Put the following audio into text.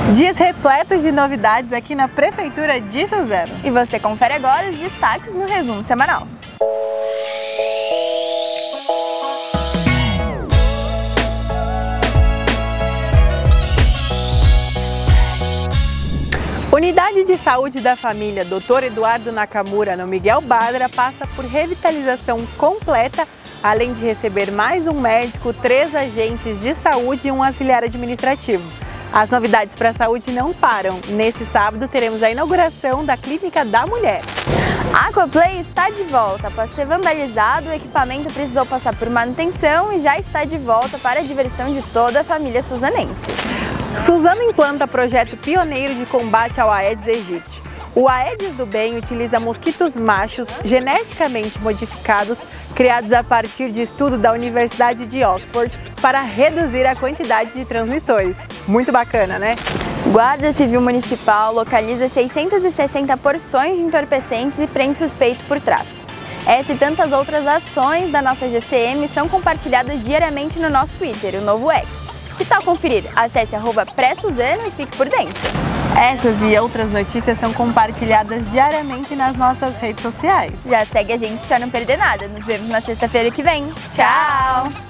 Dias repletos de novidades aqui na Prefeitura de Suzano. E você confere agora os destaques no resumo semanal. Unidade de Saúde da Família Dr. Eduardo Nakamura, no Miguel Badra, passa por revitalização completa, além de receber mais um médico, 3 agentes de saúde e um auxiliar administrativo. As novidades para a saúde não param. Nesse sábado teremos a inauguração da Clínica da Mulher. A Aquaplay está de volta. Após ser vandalizado, o equipamento precisou passar por manutenção e já está de volta para a diversão de toda a família suzanense. Suzano implanta projeto pioneiro de combate ao Aedes aegypti. O Aedes do bem utiliza mosquitos machos geneticamente modificados, criados a partir de estudo da Universidade de Oxford, para reduzir a quantidade de transmissores. Muito bacana, né? Guarda Civil Municipal localiza 660 porções de entorpecentes e prende suspeito por tráfico. Essa e tantas outras ações da nossa GCM são compartilhadas diariamente no nosso Twitter, o novo X. Que tal conferir? Acesse @pré-suzano e fique por dentro. Essas e outras notícias são compartilhadas diariamente nas nossas redes sociais. Já segue a gente para não perder nada. Nos vemos na sexta-feira que vem. Tchau!